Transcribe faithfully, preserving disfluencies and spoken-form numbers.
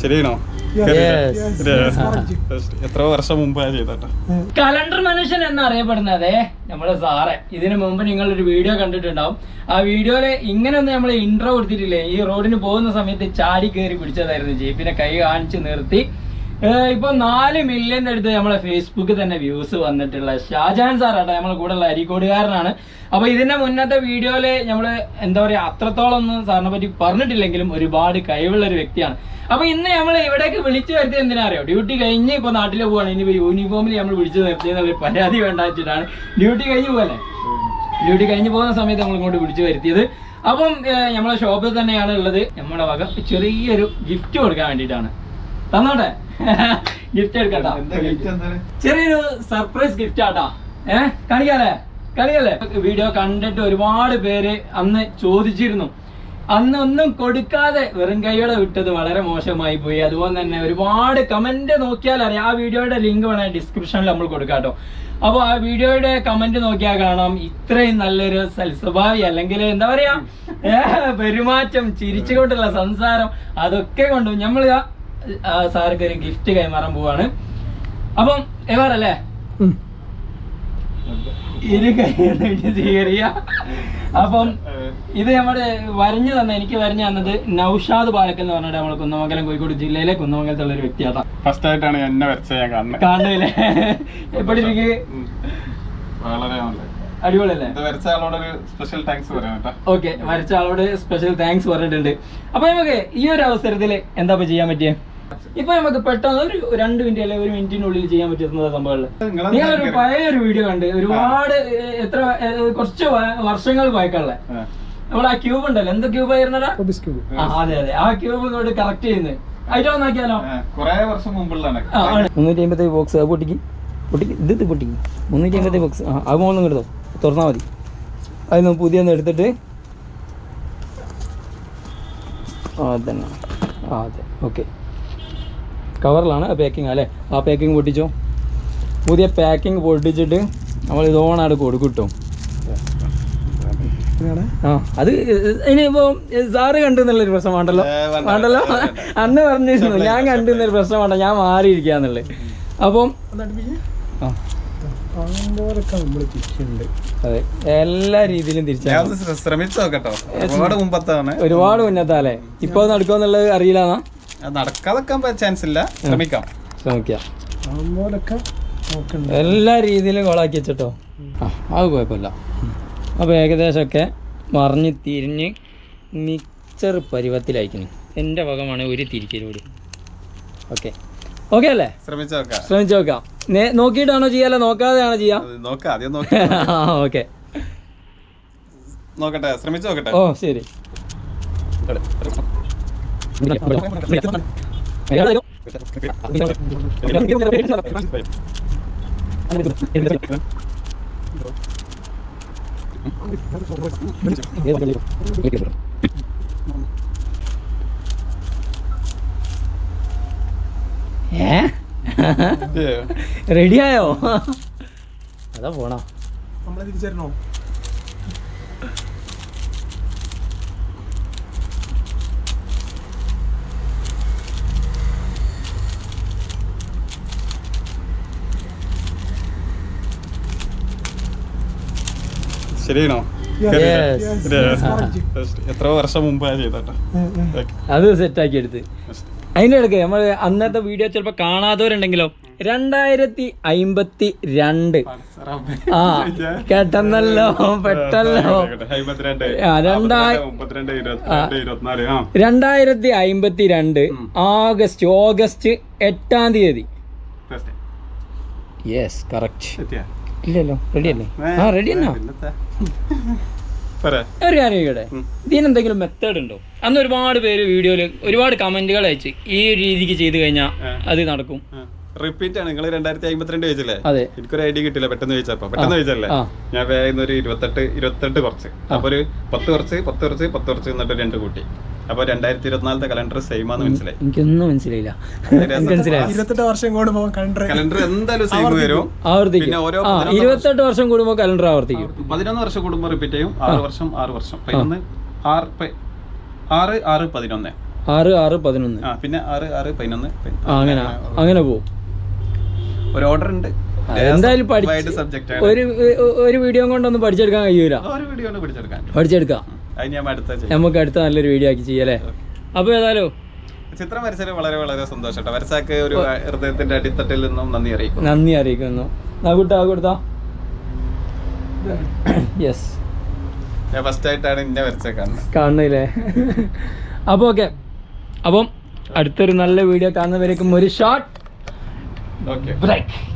ശരിയാണോ? എത്ര വർഷം മുമ്പ് ചെയ്തോ? കലണ്ടർ മനുഷ്യൻ എന്നറിയപ്പെടുന്നത് നമ്മുടെ സാറെ. ഇതിനു മുമ്പ് നിങ്ങൾ ഒരു വീഡിയോ കണ്ടിട്ടുണ്ടാവും. ആ വീഡിയോയില് ഇങ്ങനെ ഒന്നും നമ്മൾ ഇൻട്രോ കൊടുത്തിട്ടില്ലേ, ഈ റോഡിന് പോകുന്ന സമയത്ത് ചാടി കയറി പിടിച്ചതായിരുന്നു. ജീപ്പിനെ കൈ കാണിച്ച് നിർത്തി. ഇപ്പൊ നാല് മില്യന്റെ അടുത്ത് നമ്മളെ ഫേസ്ബുക്കിൽ തന്നെ വ്യൂസ് വന്നിട്ടുള്ള ഷാജഹാൻ സാറാട്ടോ, നമ്മളെ കൂടെ ഉള്ള അരീക്കോടുകാരനാണ്. അപ്പൊ ഇതിന്റെ മുന്നത്തെ വീഡിയോയില് നമ്മള് എന്താ പറയാ അത്രത്തോളം ഒന്നും സാറിനെ പറ്റി പറഞ്ഞിട്ടില്ലെങ്കിലും ഒരുപാട് കഴിവുള്ള ഒരു വ്യക്തിയാണ്. അപ്പൊ ഇന്ന് നമ്മൾ ഇവിടേക്ക് വിളിച്ചു വരുത്തിയത് എന്തിനാ അറിയോ? ഡ്യൂട്ടി കഴിഞ്ഞ് ഇപ്പൊ നാട്ടിൽ പോവാണ്. ഇനിയിപ്പോ യൂണിഫോമിൽ നമ്മൾ വിളിച്ചു നിർത്തിയെന്നുള്ള പരാതി വേണ്ട വെച്ചിട്ടാണ്. ഡ്യൂട്ടി കഴിഞ്ഞ് പോകല്ലേ, ഡ്യൂട്ടി കഴിഞ്ഞ് പോകുന്ന സമയത്ത് നമ്മൾ ഇങ്ങോട്ട് വിളിച്ചു വരുത്തിയത്. അപ്പം നമ്മളെ ഷോപ്പിൽ തന്നെയാണ് ഉള്ളത്. നമ്മുടെ വക ചെറിയൊരു ഗിഫ്റ്റ് കൊടുക്കാൻ വേണ്ടിയിട്ടാണ്. തന്നോട്ടെ, ഗിഫ്റ്റ് എടുക്കട്ടാ, ചെറിയൊരു സർപ്രൈസ് ഗിഫ്റ്റ് ആട്ടാ. ഏഹ് കാണിക്കാല്ലേ കാണിക്കല്ലേ? വീഡിയോ കണ്ടിട്ട് ഒരുപാട് പേര് അന്ന് ചോദിച്ചിരുന്നു. അന്ന് ഒന്നും കൊടുക്കാതെ വെറും കൈയോടെ വിട്ടത് വളരെ മോശമായി പോയി. അതുപോലെ തന്നെ ഒരുപാട് കമന്റ് നോക്കിയാൽ അറിയാം. ആ വീഡിയോയുടെ ലിങ്ക് വേണേൽ ഡിസ്ക്രിപ്ഷനിൽ നമ്മൾ കൊടുക്കാട്ടോ. അപ്പൊ ആ വീഡിയോയുടെ കമന്റ് നോക്കിയാൽ കാണാം ഇത്രയും നല്ലൊരു സൽസ്വഭാവി, അല്ലെങ്കിൽ എന്താ പറയാ പെരുമാറ്റം, ചിരിച്ചുകൊണ്ടുള്ള സംസാരം, അതൊക്കെ കൊണ്ടും നമ്മൾ സാർക്ക് ഒരു ഗിഫ്റ്റ് കൈമാറാൻ പോവാണ്. അപ്പം എവാറല്ലേ ഇരു കൈ സ്വീകരിക്കുക. അപ്പം ഇത് നമ്മുടെ വരഞ്ഞു തന്നെ എനിക്ക് വരഞ്ഞു തന്നത് നൗഷാദ് പാലക്കൽ എന്ന് പറഞ്ഞിട്ട് നമ്മളെ കുന്നമംഗലം കോഴിക്കോട് ജില്ലയിലെ കുന്നമംഗലത്തുള്ള ഒരു വ്യക്തിയാണ്. ഫസ്റ്റ് ആയിട്ടാണ് എന്നെ വരച്ച ഞാൻ കാണുന്നത്. കാണുന്നില്ലേ? എപ്പോഴത്തേക്ക് വളരെ അടിപൊളിയല്ലേ? വരച്ച ആളോട് സ്പെഷ്യൽ താങ്ക്സ് പറയാം. ഓക്കെ, വരച്ച ആളോട് സ്പെഷ്യൽ താങ്ക്സ് പറഞ്ഞിട്ടുണ്ട്. അപ്പൊ നമുക്ക് ഈ ഒരു അവസരത്തിൽ എന്താ ചെയ്യാൻ പറ്റിയ? ഇപ്പൊ നമുക്ക് പെട്ടെന്ന് ഒരു രണ്ട് മിനിറ്റ് അല്ലെങ്കിൽ ഒരു മിനിറ്റിനുള്ളിൽ ചെയ്യാൻ പറ്റുന്ന സംഭവങ്ങള്. നിങ്ങളൊരു പഴയ ഒരു വീഡിയോ കണ്ട് ഒരുപാട് എത്ര കുറച്ച് വർഷങ്ങൾ പഴക്കമുള്ള നമ്മൾ ആ ക്യൂബ് ഉണ്ടല്ലോ, എന്താ ക്യൂബ് ആയിരുന്നടാ? അതെ അതെ, ആ ക്യൂബ് ഇങ്ങോട്ട് കറക്റ്റ് ചെയ്യുന്നത് അതിലോ നോക്കിയാലോ? മുന്നൂറ്റി അമ്പത്തി ബോക്സ് പൊട്ടിക്ക് പൊട്ടിക്ക് ഇത് പൊട്ടിക്ക് മുന്നൂറ്റി അമ്പത്തി ബോക്സ് അത് മോളൊന്നും എടുത്തോ, തുറന്നാൽ മതി. അതിന് പുതിയൊന്ന് എടുത്തിട്ട് അതന്നെ അതെ ഓക്കെ. കവറിലാണ് പാക്കിങ് അല്ലേ? ആ പാക്കിങ് പൊട്ടിച്ചോ. പുതിയ പാക്കിങ് പൊട്ടിച്ചിട്ട് നമ്മൾ ഇതോണാട് കൊടുക്കും. ആ അത് ഇനിയിപ്പോ സാറ് കണ്ടെന്നുള്ളൊരു പ്രശ്നം വേണ്ടല്ലോ വേണ്ടല്ലോ അന്ന് പറഞ്ഞിരുന്നു ഞാൻ കണ്ടെന്നൊരു പ്രശ്നം വേണ്ട, ഞാൻ മാറിയിരിക്കാന്നുള്ളത്. അപ്പം അതെ എല്ലാ രീതിയിലും തിരിച്ചു ശ്രമിച്ചു നോക്കട്ടോ. ഒരുപാട് മുമ്പത്താണ്, ഒരുപാട് മുന്നത്താലേ. ഇപ്പൊ നടക്കുമെന്നുള്ളത് അറിയില്ല. നടക്കാതെക്കാൻ ചാൻസ് ഇല്ല, ശ്രമിക്കാം ശ്രമിക്കാം എല്ലാ രീതിയിലും കോളാക്കി വെച്ചിട്ടോ. ആ അത് കുഴപ്പമില്ല. അപ്പോൾ ഏകദേശമൊക്കെ മറിഞ്ഞ് തിരിഞ്ഞ് മിക്സർ പരുവത്തിലയക്കുന്നു. എൻ്റെ വകമാണ് ഒരു തിരിക്കലോട്. ഓക്കെ ഓക്കെ അല്ലേ? ശ്രമിച്ചു നോക്കാം ശ്രമിച്ചു നോക്കാം. നോക്കിയിട്ടാണോ ചെയ്യാലോ നോക്കാതെയാണോ ചെയ്യാം? ആ ഓക്കെ നോക്കട്ടെ, ശ്രമിച്ചു നോക്കട്ടെ. ഓ ശരി. റെഡിയായോ? അതാ പോണോ നമ്മളെ തിരിച്ചരണോ? ശരിയാണോ? എത്ര വർഷം മുമ്പ് ചെയ്തോ? അത് സെറ്റാക്കി എടുത്ത്. അതിൻ്റെ ഇടയ്ക്ക് നമ്മൾ അന്നത്തെ വീഡിയോ ചിലപ്പോൾ കാണാത്തവരുണ്ടെങ്കിലോ, രണ്ടായിരത്തി അമ്പത്തി രണ്ട് ആ കേട്ടെന്നല്ലോ പെട്ടല്ലോ. രണ്ടായിരത്തി അമ്പത്തി രണ്ട് ആഗസ്റ്റ് ഓഗസ്റ്റ് എട്ടാം തീയതി. Yes correct. ഇല്ലല്ലോ റെഡി അല്ലേ? ആ റെഡി എന്നാ. ഒരു കാര്യം ഇവിടെ ഇതിനെന്തെങ്കിലും മെത്തേഡ് ഉണ്ടോ? അന്ന് ഒരുപാട് പേര് വീഡിയോയില് ഒരുപാട് കമന്റുകൾ അയച്ച് ഈ ഒരു രീതിക്ക് ചെയ്ത് കഴിഞ്ഞാൽ അത് നടക്കും. റിപ്പീറ്റ് ആണ്. നിങ്ങൾ രണ്ടായിരത്തി അമ്പത്തിരണ്ട് ചോദിച്ചല്ലേ? അതെ. എനിക്കൊരു ഐഡിയ കിട്ടില്ല, പെട്ടെന്ന് ചോദിച്ചപ്പോ പെട്ടെന്ന് ചോദിച്ചല്ലേ? ഞാൻ വേഗം ഒരു ഇരുപത്തെട്ട് ഇരുപത്തെട്ട് കുറച്ച് അപ്പൊ ഒരു പത്ത് കുറച്ച് പത്ത് കുറച്ച് പത്ത് കുറച്ച് എന്നിട്ട് രണ്ട് കൂട്ടി. അപ്പൊ രണ്ടായിരത്തി ഇരുപത്തിനാലത്തെ കലണ്ടർ സെയിം ആണെന്ന് മനസ്സിലായി. എനിക്കൊന്നും മനസ്സിലായില്ല. ഇരുപത്തെട്ട് വർഷം കൂടുമ്പോ കലണ്ടർ എന്തായാലും സെയിം വരും. പിന്നെ ഓരോ ഇരുപത്തെട്ട് വർഷം കൂടുമ്പോ കലണ്ടർ ആവർത്തിക്കും. പതിനൊന്ന് വർഷം കൂടുമ്പോ റിപ്പീറ്റ് ചെയ്യും. ആറ് വർഷം ആറ് വർഷം പതിനൊന്ന് ആറ് ആറ് ആറ് പതിനൊന്ന് ആറ് ആറ് പതിനൊന്ന് ആ പിന്നെ ആറ് ആറ് പതിനൊന്ന് അങ്ങനെ അങ്ങനെ പോകും. ഒരു ഓർഡർ ഉണ്ട്. എന്തായാലും ഒരു ഒരു വീഡിയോ കൊണ്ടൊന്നും പഠിച്ചെടുക്കാൻ കഴിയൂല. പഠിച്ചെടുക്കാം, നമുക്ക് അടുത്ത നല്ലൊരു വീഡിയോ ആക്കി ചെയ്യാല്ലേ. അപ്പൊ ഏതായാലും ചിത്രം വരച്ചതിൽ വളരെ വളരെ സന്തോഷം. വരച്ചാക്ക് ഒരു ഹൃദയത്തിന്റെ അടിത്തട്ടിൽ നിന്നും നന്ദി അറിയിക്കും നന്ദി അറിയിക്കുന്നു കൊടുത്താ കൊടുത്താ യെസ്, ഞാൻ ഫസ്റ്റ് ആയിട്ടാണ് ഇന്നെ വരച്ച കാണുന്നത് കാണുന്നില്ലേ. അപ്പൊ ഓക്കെ, അപ്പം അടുത്തൊരു നല്ല വീഡിയോ കാണുന്നവരേക്കും ഒരു ഷോർട്ട് ബ്രേക്ക്.